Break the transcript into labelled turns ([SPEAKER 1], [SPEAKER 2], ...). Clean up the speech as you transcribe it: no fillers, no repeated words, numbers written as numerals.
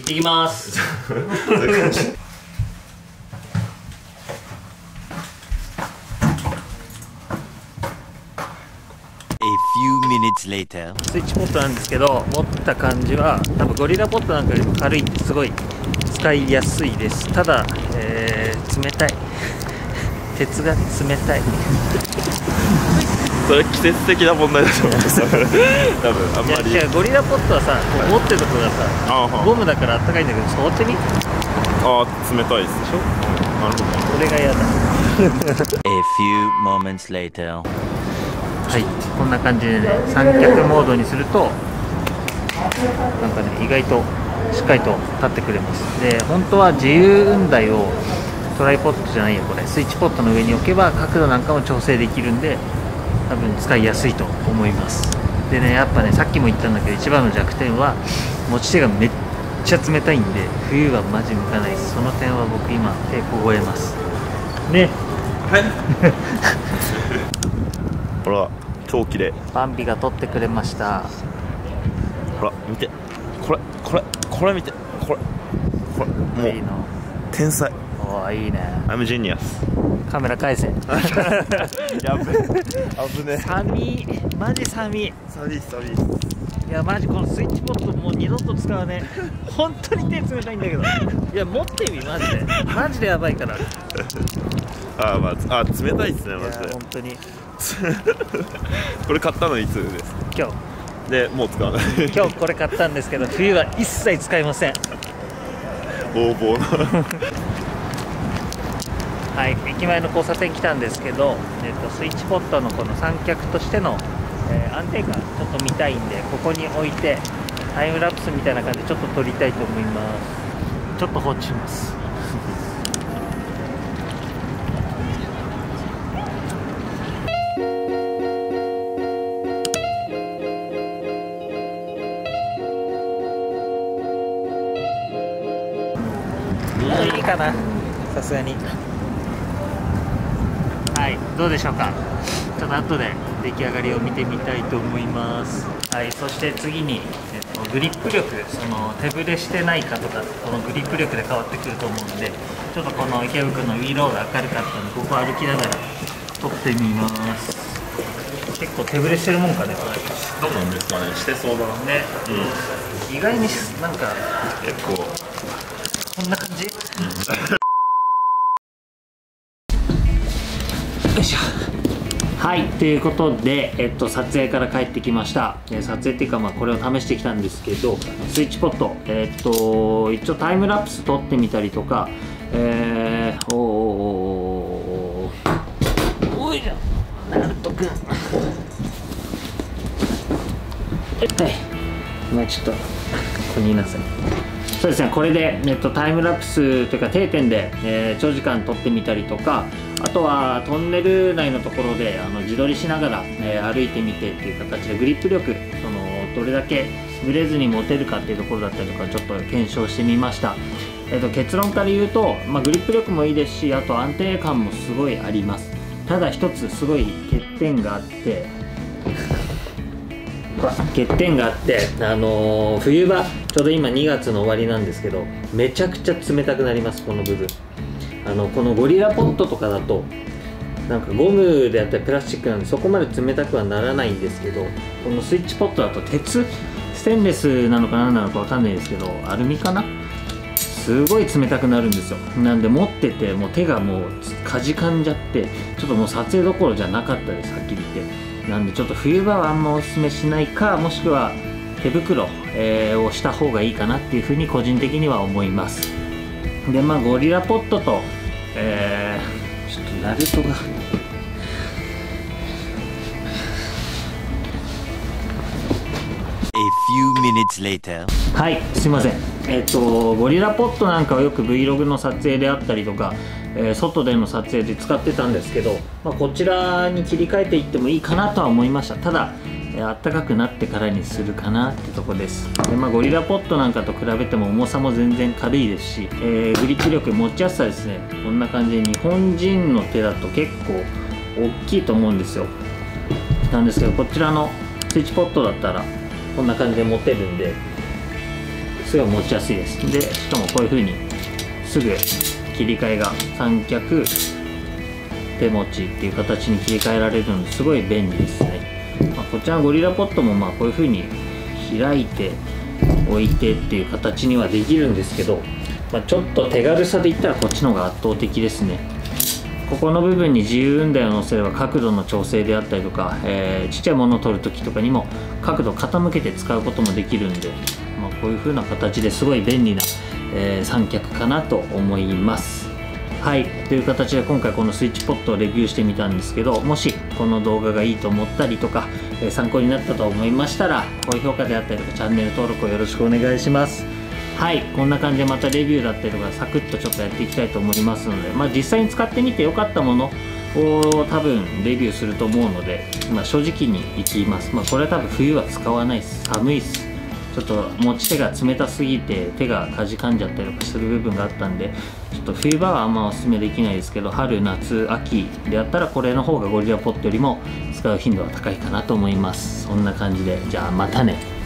[SPEAKER 1] 行ってきます。
[SPEAKER 2] スイ
[SPEAKER 1] ッチポットなんですけど、持った感じは多分ゴリラポットなんかよりも軽い、すごい使いやすいです。ただ、冷たい。鉄が冷たい。
[SPEAKER 3] それ季節的な問題だと思うんですよ。多分あんまり。
[SPEAKER 1] いやゴリラポットはさ、こう持ってるところがさ、ゴムだからあったかいんだけど、触ってみ。
[SPEAKER 3] ああ、冷たいですでしょ。なるほど。
[SPEAKER 1] これが嫌だ。はい、こんな感じでね、三脚モードにするとなんかね、意外としっかりと立ってくれます。で、本当は自由雲台をトライポッドじゃないよ、これスイッチポットの上に置けば角度なんかも調整できるんで、多分使いやすいと思います。でね、やっぱね、さっきも言ったんだけど、一番の弱点は持ち手がめっちゃ冷たいんで、冬はマジ向かないです。その点は僕今抵抗を得ますね。
[SPEAKER 3] はい。ほら、超綺麗。
[SPEAKER 1] バンビが撮ってくれました。
[SPEAKER 3] ほら見て、これ見て、これもういいの天才。
[SPEAKER 1] おー、いいね。
[SPEAKER 3] I'm a genius。
[SPEAKER 1] カメラ返せ。
[SPEAKER 3] やべ危ね。
[SPEAKER 1] 寒い、マジ寒い。
[SPEAKER 3] 寒い。
[SPEAKER 1] いやマジこのスイッチポットもう二度と使わねえ。本当に手冷たいんだけど。いや持ってみ、マジでやばいから。
[SPEAKER 3] 冷たいっすね、マジで。
[SPEAKER 1] 本当に。
[SPEAKER 3] これ買ったのいつですか？
[SPEAKER 1] 今日
[SPEAKER 3] で、もう使わない。
[SPEAKER 1] 今日これ買ったんですけど、冬は一切使いません。
[SPEAKER 3] ボーボーの。
[SPEAKER 1] はい、駅前の交差点来たんですけど、スイッチポットのこの三脚としての、安定感ちょっと見たいんで、ここに置いてタイムラプスみたいな感じでちょっと撮りたいと思います。ちょっと放置します。いいかな、さすがに。はい、どうでしょうか。ちょっと後で出来上がりを見てみたいと思います。はい、そして次に、グリップ力、その手ぶれしてないかとか、このグリップ力で変わってくると思うので、ちょっとこの池袋のウィーローが明るかったので、ここ歩きながら撮ってみます。結構手ぶれしてるもんかね、これ。
[SPEAKER 3] どうなんですかね、してそうだね。
[SPEAKER 1] 意外になんか
[SPEAKER 3] 結構
[SPEAKER 1] こんな感じ。よいしょ。はい、ということで、撮影から帰ってきました。撮影っていうか、これを試してきたんですけど、スイッチポット、一応タイムラプス撮ってみたりとか、おいしょ、ナルトくん。はい、ちょっとここにいなさい。そうですね、これで、タイムラプスというか定点で、長時間撮ってみたりとか、あとはトンネル内のところで自撮りしながら、歩いてみてっていう形でグリップ力、どれだけブレずに持てるかっていうところだったりとかちょっと検証してみました。結論から言うと、グリップ力もいいですし、あと安定感もすごいあります。ただ一つすごい欠点があって、冬場ちょうど今2月の終わりなんですけど、めちゃくちゃ冷たくなります。この部分、このゴリラポットとかだとなんかゴムであったりプラスチックなんでそこまで冷たくはならないんですけど、このスイッチポットだと鉄、ステンレスなのか何なのかわかんないですけど、アルミかな、すごい冷たくなるんですよ。なんで持っててもう手がもうかじかんじゃって、ちょっともう撮影どころじゃなかったです、はっきり言って。なんでちょっと冬場はあんまおすすめしないか、もしくは手袋、をした方がいいかなっていうふうに個人的には思います。でゴリラポットと、ちょっとナルトがはい、すいません。ゴリラポットなんかはよく Vlog の撮影であったりとか、外での撮影で使ってたんですけど、こちらに切り替えていってもいいかなとは思いました。ただあったかくなってからにするかなってとこです。でゴリラポットなんかと比べても重さも全然軽いですし、グリップ力、持ちやすさですね、こんな感じで日本人の手だと結構大きいと思うんですよ。なんですけど、こちらのスイッチポットだったらこんな感じで持てるんで、 すごい持ちやすいです。でしかもこういう風にすぐ切り替えが三脚手持ちっていう形に切り替えられるのですごい便利ですね。こちらのゴリラポットもこういう風に開いて置いてっていう形にはできるんですけど、ちょっと手軽さで言ったらこっちの方が圧倒的ですね。ここの部分に自由運台を乗せれば角度の調整であったりとか、ちっちゃいものを取る時とかにも角度を傾けて使うこともできるんで、こういう風な形ですごい便利な、三脚かなと思います。はい、という形で今回このスイッチポットをレビューしてみたんですけど、もしこの動画がいいと思ったりとか、参考になったと思いましたら高評価であったりとかチャンネル登録をよろしくお願いします。はい、こんな感じでまたレビューだったりとかサクッとちょっとやっていきたいと思いますので、実際に使ってみて良かったものを多分レビューすると思うので、正直にいきます。これは多分冬は使わないです。寒いっす。ちょっと持ち手が冷たすぎて手がかじかんじゃったりとかする部分があったんで、ちょっと冬場はあんまおすすめできないですけど、春夏秋であったらこれの方がゴリラポットよりも使う頻度は高いかなと思います。そんな感じで、じゃあまたね。